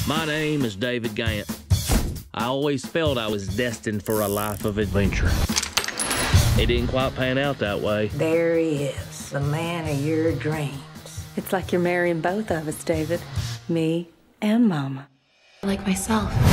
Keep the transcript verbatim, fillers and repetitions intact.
My name is David Gant. I always felt I was destined for a life of adventure. It didn't quite pan out that way. There he is, the man of your dreams. It's like you're marrying both of us, David. Me and Mama. Like myself.